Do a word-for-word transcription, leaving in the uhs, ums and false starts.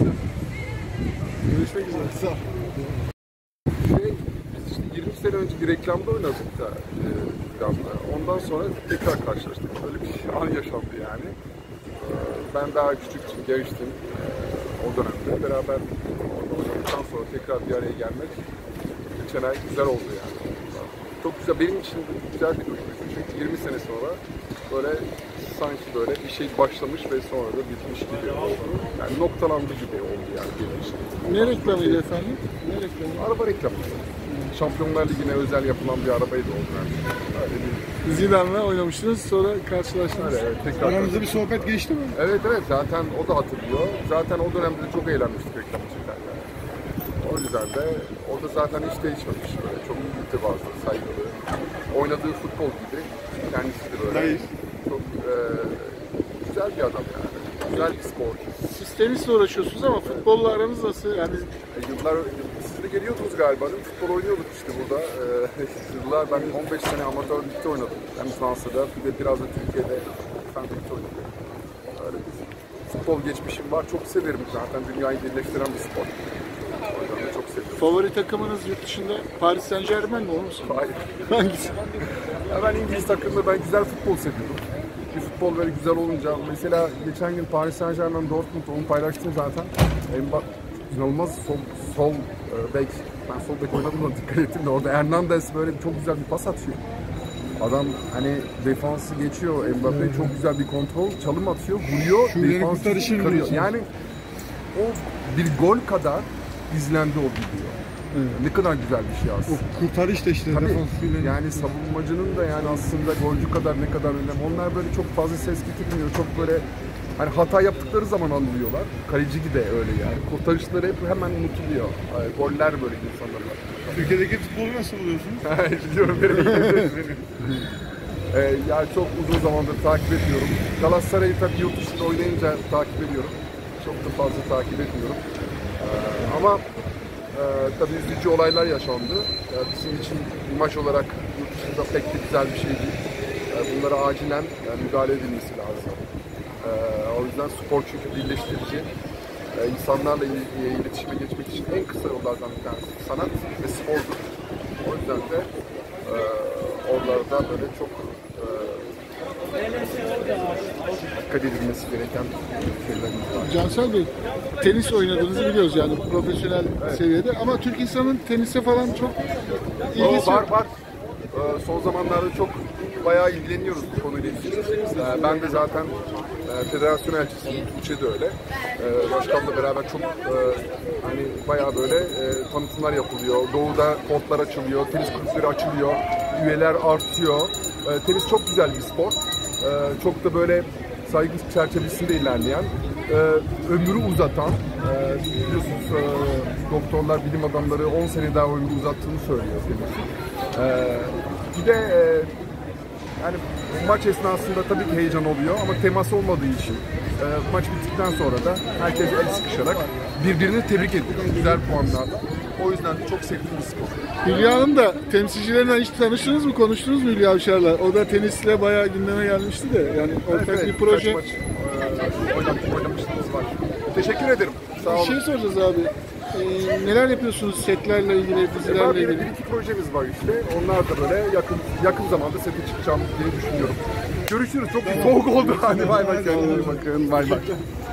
Görüşmek üzere. Sağ ol. Şey, biz işte yirmi sene önce bir reklamda oynadık da e, reklamda. Ondan sonra tekrar karşılaştık. Öyle bir an yaşandı yani. E, ben daha küçüktüm, gençtim. E, o dönemde beraber oynadıktan sonra tekrar bir araya gelmek geçen ay güzel oldu yani. Çok güzel, benim için güzel bir duygu. Çünkü yirmi sene sonra böyle sanki böyle bir şey başlamış ve sonra da bitmiş gibi oldu. Yani noktalandı gibi oldu yani benim için. Ne reklamıydı efendim? Ne reklamı? Araba reklamı. Şampiyonlar Ligi'ne özel yapılan bir arabaydı oldu yani. Öyle bir... Zidane'la oynamıştınız, sonra karşılaştınız. Evet, tekrar aramızda bir sohbet geçti mi? Evet evet, zaten o da hatırlıyor. Zaten o dönemde de çok eğlenmiştik reklam çekerken. Yani. O yüzden de o da zaten hiç değişmemiş böyle. Çok mütevazı, saygılı. Oynadığı futbol gibi kendisi de böyle. Hayır. Çok e, güzel bir adam yani. Güzel bir sporcu. Siz tenisle uğraşıyorsunuz ama futbolla aranız nasıl? Yani E, yıllar, siz de geliyordunuz galiba değil mi? Futbol oynuyorduk işte burada. E, yıllar, ben on beş sene amatör ligde oynadım. Hem Fransa'da, bir de biraz da Türkiye'de fen ligde oynadım. Öyle bir futbol geçmişim var. Çok severim zaten. Dünyayı birleştiren bir spor. O yüzden de çok seviyorum. favori takımınız yurt dışında Paris Saint-Germain mi, olur musun? Hayır. Hangisi? Ya ben İngiliz takımında ben güzel futbol seviyorum. Bir futbol böyle güzel olunca, mesela geçen gün Paris Saint-Germain Dortmund, onu paylaştım zaten. Mbappé inanılmaz sol, sol e, bek, ben sol bek oynadım da dikkat ettim de orada Hernandez böyle çok güzel bir pas atıyor. Adam hani defansı geçiyor, Mbappé evet. Çok güzel bir kontrol, çalım atıyor, vuruyor, defansı çıkarıyor. Yani o bir gol kadar izlendi o video. Evet. Ne kadar güzel bir şey aslında. O kurtarış da işte. Tabii, yani savunmacının da yani aslında golcü kadar ne kadar önemli. Onlar böyle çok fazla ses getirmiyor. Çok böyle hani hata yaptıkları zaman anlıyorlar. Kaleci de öyle yani. Kurtarışları hep hemen unutuluyor. Yani goller böyle insanlar. Türkiye'deki futbolu nasıl buluyorsunuz? Biliyorum benim. ee, yani çok uzun zamandır takip ediyorum. Galatasaray'ı tabii yurt dışında oynayınca takip ediyorum. Çok da fazla takip etmiyorum. Ee, ama Ee, tabii üzücü olaylar yaşandı. Ee, bizim için imaj olarak yurt dışında pek de güzel bir şey değil. Ee, bunlara acilen yani müdahale edilmesi lazım. Ee, o yüzden spor çünkü birleştirici. Ee, insanlarla iletişime geçmek için en kısa yollardan bir tanesi sanat ve spordur. O yüzden de e, oralarda böyle çok e, dikkat edilmesi gereken şeylerimiz var. Cansel Bey, tenis oynadığınızı biliyoruz yani profesyonel evet. seviyede, ama Türk insanın tenise falan çok ilgisi var. Var. Ee, son zamanlarda çok bayağı ilgileniyoruz bu konuyla ilgili. Ee, ben de zaten e, federasyon elçisiyim, Tuğçe de öyle. Ee, başkanla beraber çok e, hani bayağı böyle e, tanıtımlar yapılıyor. Doğuda kortlar açılıyor, tenis kulüpleri açılıyor, üyeler artıyor. E, tenis çok güzel bir spor. E, çok da böyle saygı çerçevesinde ilerleyen, e, ömrü uzatan, e, biliyorsunuz e, doktorlar, bilim adamları on sene daha ömrü uzattığını söylüyor tenisin. E, bir de e, yani maç esnasında tabii ki heyecan oluyor ama temas olmadığı için e, maç bittikten sonra da herkes el sıkışarak birbirini tebrik ediyor. Güzel puanlarla. O yüzden de çok sevdiğim bir spor. Hülya Hanım da temsilcilerinden hiç tanıştınız mı, konuştunuz mu Hülya Avşar'la? O da tenisle bayağı gündeme gelmişti de, yani ortak evet, bir proje. Maç, e, oynadık, oynamıştınız var. Teşekkür ederim. Sağ olun. Bir şey soracağız abi. Ee, neler yapıyorsunuz setlerle ilgili, dizilerle ilgili? Bir iki projemiz var işte. Onlar da böyle yakın yakın zamanda sete çıkacağım diye düşünüyorum. Görüşürüz. Çok soğuk oldu. Hadi bay bay. Kendinize bakın. Bay bay.